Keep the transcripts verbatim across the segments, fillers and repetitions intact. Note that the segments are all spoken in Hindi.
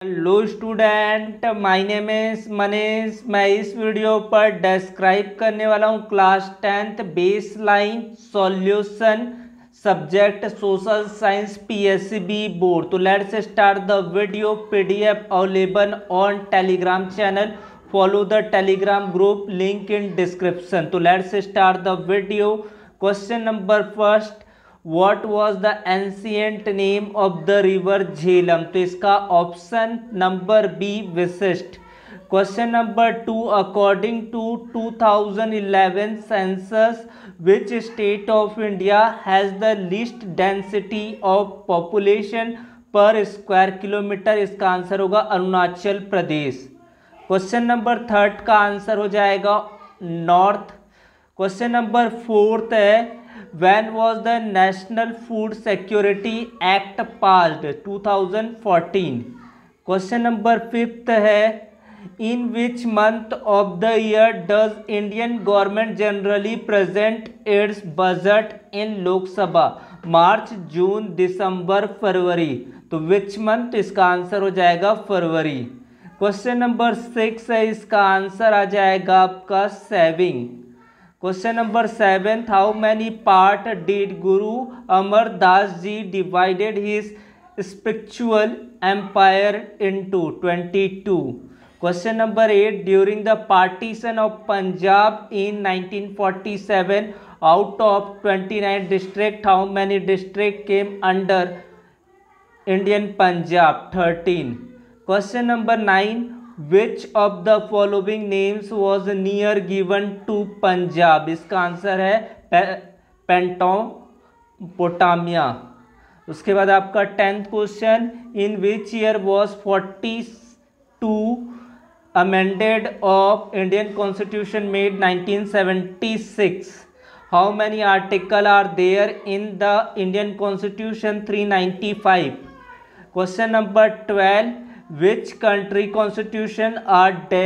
Hello student, my name is Manish. मैं इस वीडियो पर डिस्क्राइब करने वाला हूँ class tenth base line solution subject social science PSB board. तो let's start the video. PDF available on Telegram channel. Follow the Telegram group, link in description. तो let's start the video. Question number first, What was the ancient name of the river Jhelum? तो इसका ऑप्शन नंबर बी विशिष्ट। Question number two, according to two thousand eleven census which state of India has the least density of population per square kilometre? इसका आंसर होगा Arunachal Pradesh. Question number third का आंसर हो जाएगा नॉर्थ। क्वेश्चन नंबर फोर्थ है, When was the National Food Security Act passed? Two thousand fourteen. Question number fifth है, In which month of the year does Indian government generally present its budget in लोक सभा? मार्च, जून, दिसंबर, फरवरी। तो विच मंथ? इसका आंसर हो जाएगा फरवरी। क्वेश्चन नंबर सिक्स है, इसका आंसर आ जाएगा आपका saving. Question number seventh, how many part did Guru Amardas ji divided his spiritual empire into? Twenty two. Question number eight, during the partition of Punjab in nineteen forty seven out of twenty nine district how many district came under Indian Punjab? Thirteen. Question number nine, Which of the following names was near given to Punjab? इसका आंसर है पेंटोपोटामिया। उसके बाद आपका tenth question, in which year was forty two amended of Indian constitution made? Nineteen seventy six. How many article are there in the Indian constitution? Three ninety five. Question number twelve, Which country constitution are the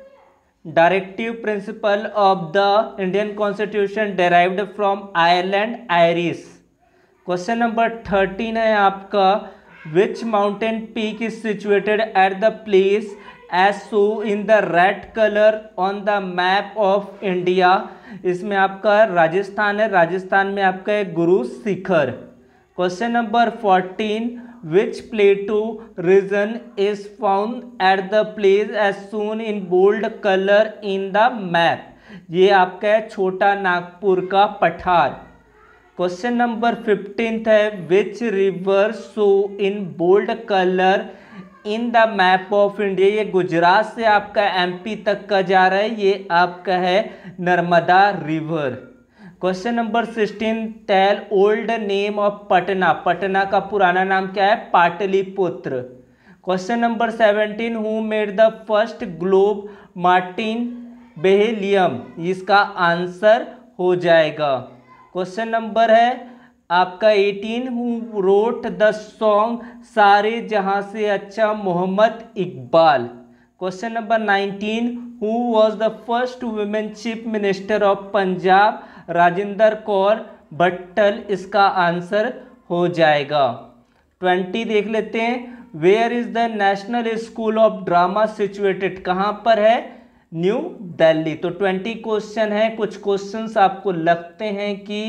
directive principle of the Indian constitution derived from Ireland? Irish। Question number thirteen है आपका, Which mountain peak is situated at the place as shown in the red color on the map of India? इसमें आपका राजस्थान है। राजस्थान में आपका है Guru Shikhar. Question number fourteen, Which plateau region is found at the place as shown in bold color in the map? ये आपका है छोटा नागपुर का पठार। क्वेश्चन नंबर फिफ्टींथ है, Which river show in bold color in the map of India? ये गुजरात से आपका एमपी तक का जा रहा है, ये आपका है Narmada river. Question number sixteen, tell old name of Patna? Patna का पुराना नाम क्या है? Pataliputra. Question number seventeen, who made the first globe Martin Behaim? इसका आंसर हो जाएगा। क्वेश्चन नंबर है आपका eighteen, who wrote the song Saare Jahan Se Achha? Mohammad Iqbal. Question number nineteen, who was the first women chief minister of Punjab? Rajinder Kaur Bhattal. इसका आंसर हो जाएगा। ट्वेंटी देख लेते हैं, where is the national school of drama situated? कहाँ पर है? न्यू दिल्ली। तो ट्वेंटी क्वेश्चन है। कुछ क्वेश्चंस आपको लगते हैं कि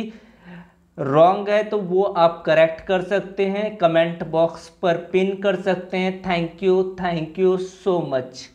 रॉन्ग है तो वो आप करेक्ट कर सकते हैं, कमेंट बॉक्स पर पिन कर सकते हैं। Thank you, thank you so much.